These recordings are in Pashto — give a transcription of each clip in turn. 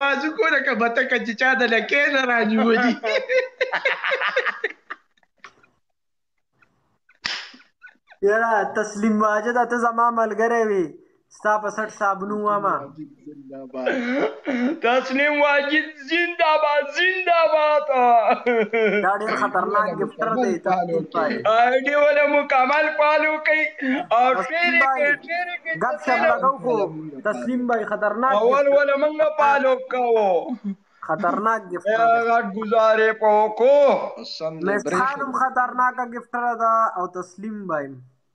بازوکونه که بتکه چې چا د لکې نه رانیولي. یاره تسلیم واجد ته زما ملګری وي ستا په سټ صابونو واما تسلیم واجد زنده باد زنده باد. دا ډېر خطرناک گفټر دی تسلیم بھائی آئیډي ولا مکمل فالو کوي او شیر کې گپ شپ لگاو خو تسلیم بھائی خطرناک اول ولا منګه فالو کوو خطرناک گفټر غټ گزارې پوکو مسخانم خطرناک گفټر دا او تسلیم بھائی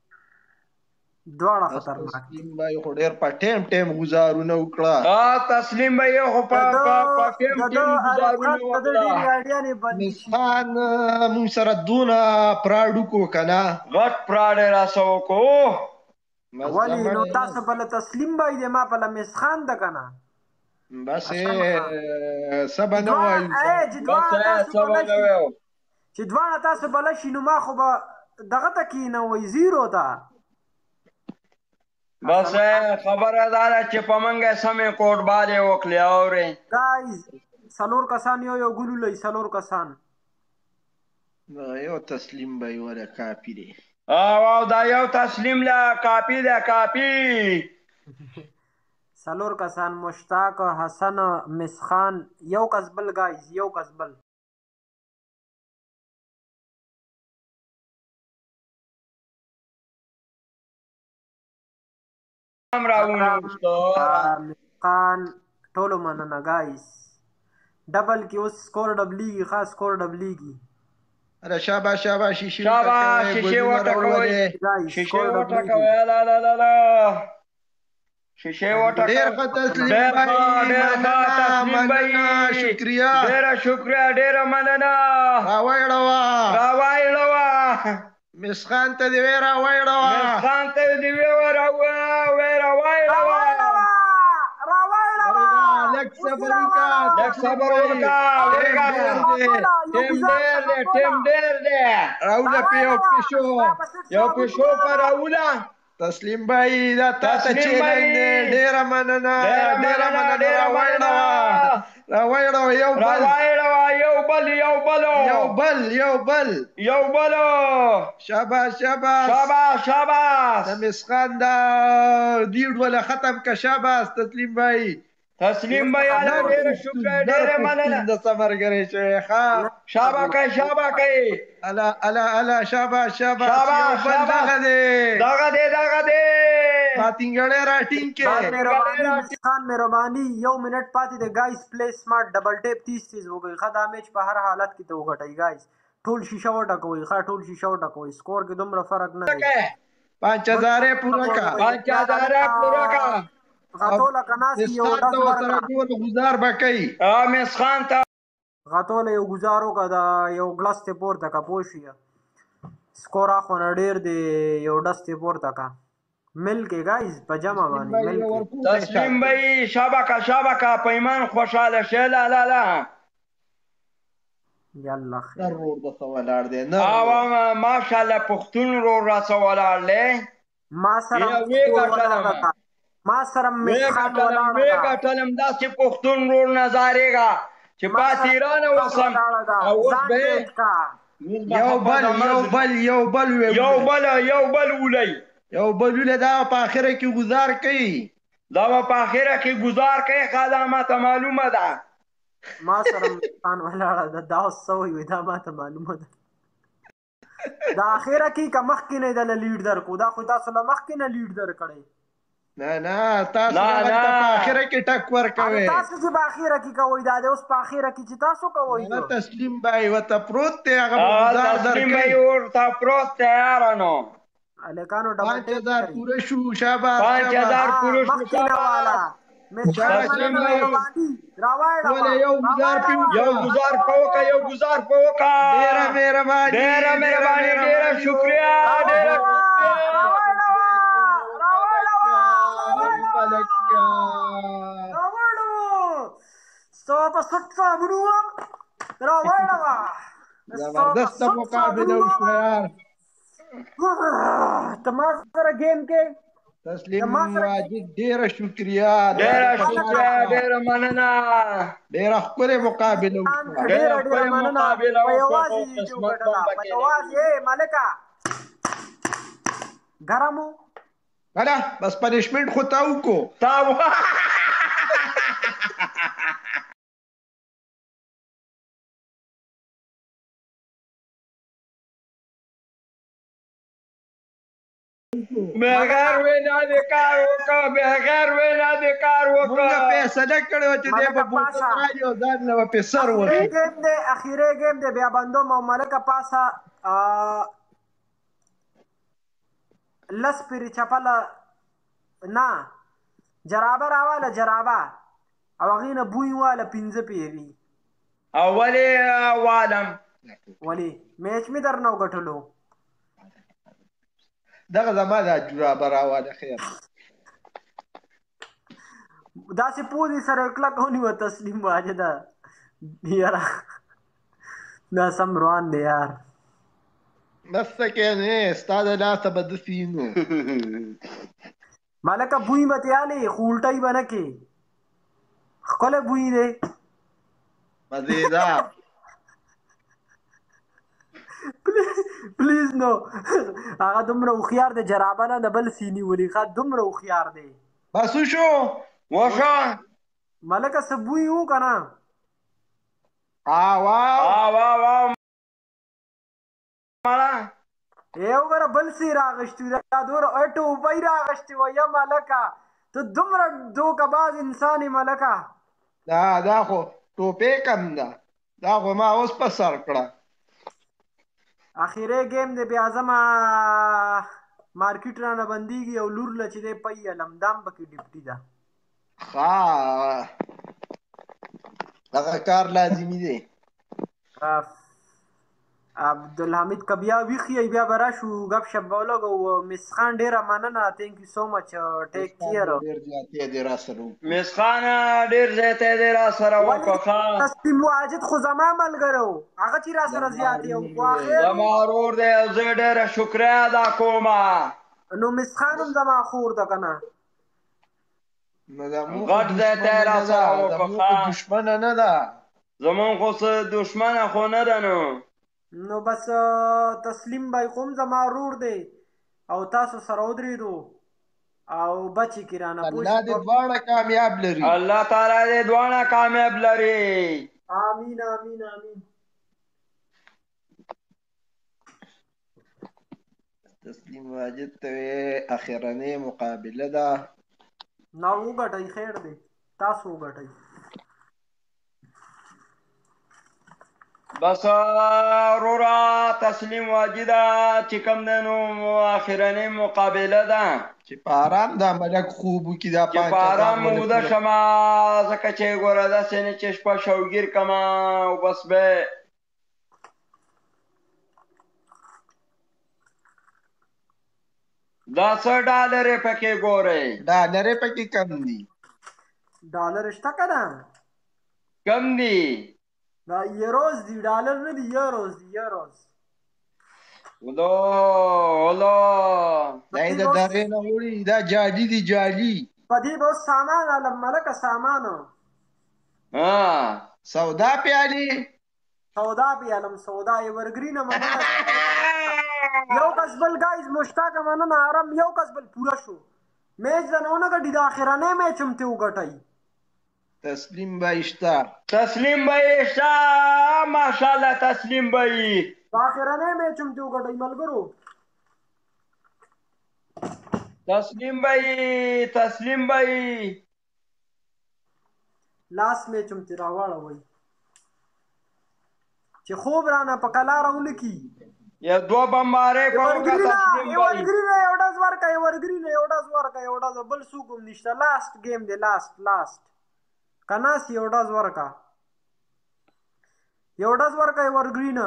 دواړه خطرناک تسلیم بھائی خو ډېر په ټیم گزارونه وکړه. تسلیم بھائی خو په ټیم گزارونه وکړه. مسخان مونږ سره دونه پراډ وکړو که نه غټ پراډ یې راسه وکړو. ولې نو تاسو په له تسلیم بھائی دی ما په له مسخان ده که نه بس څه به نه وایو چې دواړه تاسو بله شي نو ما خو به دغه ته کښېنوئ زیرو ته بس خبره دا ده چې په منګه سمې کوټبالې وکړې اورې ګایز 4 کسان یو ګلولئ 4 کسان یو تسلیم بھائی ولا کاپي دی او دا یو تسلیم له کاپي ده کاپي 4 کسان مشتاق حسن مسخان یو کس بل ګایز یو کس بل مسخان ټولو مننه ګایز ډبل کې اوس سکور ډبلیږي خاص سکور ډبلیږي اره شاباش شیشې وټکوئ شیشې وټکوئ لا لا لا لا شیشې وټکوئ ډېر ښه تسلیم بھائی شکریه ډېره شکریه ډېره مننه راوایړوه مسخان ته دې وې راوایړوه لږ صبر وکړه ټیم ډېر دی راوله پې یو پیشو په راوله تسلیم بھائی دا تاسو چینل دی ډېره مننه راوایړوه یو بل شاباش د مسخان دا دیډ ولا ختم که شاباش تسلیم بھائی ډېره شکریه ډېره مننه د څمرګرې شوی ښه شاباکئ الا شاباش یو بل دغه دی ماتینګړی راټینګ کې مسخان مهرباني 1 منټ پاتې دی ګایز پلی سمارټ ډبل ټیپ 30 وګئ ښه دا میچ په هر حالت کې ته وګټئ ګایز ټول شیشه وټکوئ ټول شیشه وټکوئ سکور کې دومره فرق نه دی 5000 پوره کا غطوله که ناست یو گزار به کوي مسخان ته غطوله یو ګزار وکړه دا یو ګلس ترې پورته که پوه شي سکور اخونه ډېر دی یو ډس ترې پورته که مل کې ګایز په جمع باندې تسلیم بھائی شابکه په ایمان خوشحاله شه لا یالله خیر رور دته ولاړ دی ماشاءالله پښتون رور راڅه ولاړ دی ما سره مسخان وګټلم داسې پښتون رور نظارېږه چې پاتې ایرانه وسم او اوس به یو بل ولئ دا په اخره کې گزار کوي ښه دا ماته معلومه ده ما سره مسخان ولاړه ده دا اوس څه وایي دا ماته معلومه ده دا اخره کې که مخکې نه دله لیډ درکړو دا خو تاسو له مخکې نه لیډ درکړی نه تاسو په اخره کې ټک ورکوئ تاسو چې په اخره کې کوئ دا دی اوس په اخره کې چې تاسو کوئ تسلیم بھائی ورته پروت دی هغه تسلیم بھائی ورته پروت دی یاره نو هلکانو ډبل 5000 پوره شو شاباش 5000 پوره شو یو گزار پوکا ډېره مهرباني ډېره شکریه زبردست مقابله وشوه یار ته ما سره ګیم کې تسلیم واجد ډېره شکریا ډېره مننه ډېره ښکلې مقابله وشوه ډېره مننه په یوازې دې وګټله په یوازې ملکه ګرم و کله بس پنشمنټ خو تا وکړو بغیر وینا دې کار وکړه بغیر وینا دې کار وکړه مونږ فیصله کړې وه چې دی به بوتل راځي او ځان نه به پې سر وهي اخیری ګیم دی بیا بندوم او ملکه پاسه لس پیرې چپله نه جرابه راواله جرابه او هغې نه بوی واله 5 پیرې او ولې والم ولې میچ مې درنه وګټلو دغه زما دا جرابه راواله خیر داسې پوزې سره کلک ونیوه تسلیم واجده یاره دا سم روان دی یار بس څه کې نه ستا د لاسه به داسې نو ملکه بوی به تیالې خو الټی به نه کې ښکلی بوی دی مزیدار پلیز نو هغه دومره هوښیار دی جرابه نه د بل سیني ولي ښه دومره هوښیار دی بس وشو وښه ملکه څه بوی و که نه واو وګوره بل سی راغشتي دا دومره ټوپۍ راغشتي وه یا ملکه ته دومره دوکه باز انسان یې ملکه دا خو ټوپۍ کم ده دا خو ما اوس په سر کړه اخیری ګیم دی بیا ځمه مارکیټ رانه بندېږي او لور له چې دی پی علم دام پکې ډیپټي ده دغه کار لازمي دی عبدالحمید که بیا ویښ بیا به راشو ګپ شپ به ولګو مس خان ډېره مننه تھینک یو سو مچ ټیک کیر مس خان ډېر زیاتی دی را سره وکړه تسلیم واجد خو زما ملګری و هغه چې را سره زیاتې و زما ورور دی او زه ډېره شکریه ادا کوم نو مس خان هم زما خور ده که نه غټ زیاتی را سره وکړه دشمنه نه ده زمونږ خو څه دشمنه خو نه ده نو بس تسلیم بای خو هم زما ورور دی او تاسو سره ودرېدو او بچې کې رانه الله دې دواړه کامیاب لري الله تعالی دې دواړه کامیاب لري آمین آمین آمین تسلیم واجد ته اخرنۍ مقابله ده نه وګټئ خیر دی تاسو وګټئ بس رورا تسلیم واجده چې کوم دی نو اخرنۍ مقابله ده چې په ارام دا ملک خوب وکړي دا چې په ارام موده شمه ځکه چې ګوره داسې نه چې شپه شوګیر کمه او بس به دا څه ډالر یې پکې ګورئ ډالر یې پکې کم دي ډالر شته که نه کم دي دا یوروز دی ډالر نه دی یوروز دی یوروز ولو دا یې د درې نه وړي دا جالي دي جالي په دې به اوس سامان علم ملکه سامانو سودا پیالي سودا پیالم سودا ایورګرینه مننه یو کس بل ګایز مشتاقه مننه آرام یو کس بل پوره شو میچ د نه ونه ګټي د اخرنۍ میچ هم ته وګټئ تسلیم بای شته تسلیم بای شته ماشاءالله تسلیم بای اخرنۍ میچ هم ته وګټئ ملګرو تسلیم بای تسلیم بای لاس میچ هم ته راواړوئ چې خوب رانه په کلا راولکي یا دو بمبارې کوم کا تسلیم بای ایورګرینه یو ډز ورکا ایورګرینه یو ډز ورکا یو ډز بل څوک هم نشته لاست گیم دی لاست کناس یو ډز ورکا ایورګرینه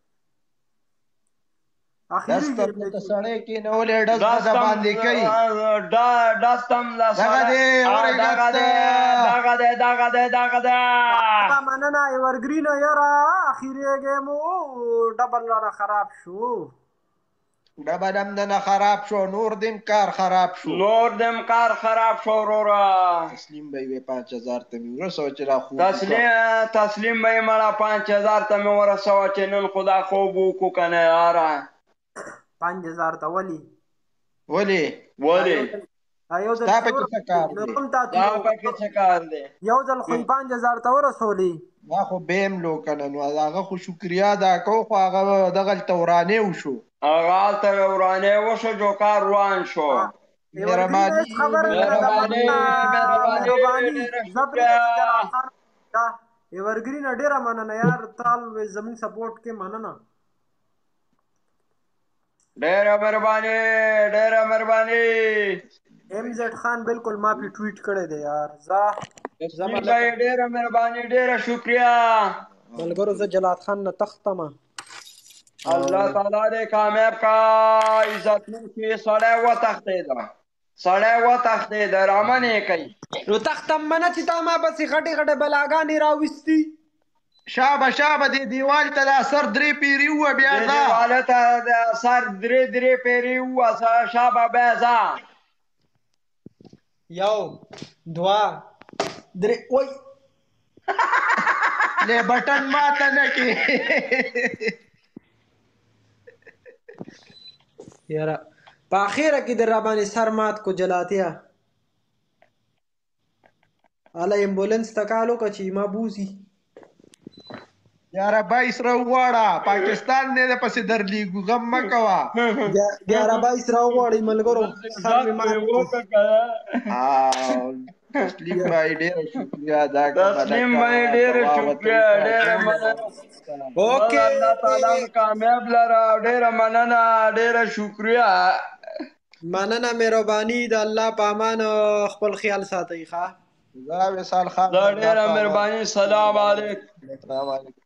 اخیری گیم دی سړی کې نو له ډز باندې کوي داستم لا دغه مننه ایورګرینه یاره اخیری گیم ډبل را خراب شو ډبل هم دنه خراب شو، نور دیم کار خراب شو. نور دم کار خراب شو وروره. تسلیم به وي 5000 ته مې ورسوه چې را خوب تسلیم به یې مړه 5000 ته مې ورسوه چې نن خدا خوب وکړو که نه یاره. 5000 ته ولې یو ځل ستا پکې څه کار دی؟ دا پکې څه کار دی؟ یو ځل خو یې 5000 ته ورسولې. دا خو بیم لو که نه، نو هغه خو شکریا ادا کوو، خو هغه دغلته ورانې وشو. هغه هلته ورانې وشو، جو کار روان شو. مهرباني ایورګرین ډیره مننه یار، تال زموږ سپورټ کې مننه. ډیره مهرباني. ایم زیډ خان بالکل ما پی ټویټ کړی دی یار. ډیره مهرباني، ډیره شکریا ملګرو. زه جلات خان نه تختم. الله تعالی دې کامیاب کا. عزتمن کې سړی وتښتېده رامنې کوي. نو تختم منه چې تا ما پسې غټې بلاګانې راوستي. شابه دې دیوال ته د اثر 3 پیري ووه بیا ځه. دیواله ته د اثر 3 پیري ووه. شابه بیا ځه. 1 2 3 وای له بټن ماته نه کې یاره په اخیره کې در را باندې سر مات کو جلاتیا. اله ایمبولنس تکالو که چې ما بوزي یاره 22 راوغواړه، پاکستان نه ده پسې درلیږو، غم مه کوه. 11-22 راوغواړئ ملګرو. تسلیم بھائی ډیره شکریہ ادا تسلیم بھائی ډیره شکریہ، ډیره مننه. اوکې الله تعالی کامیاب لره. ډیره مننه، ډیره شکریہ. مننه، مهرباني د الله په امان. خپل خیال ساتئ ښه. زه وصال خان. ډیره مهرباني. سلام علیکم.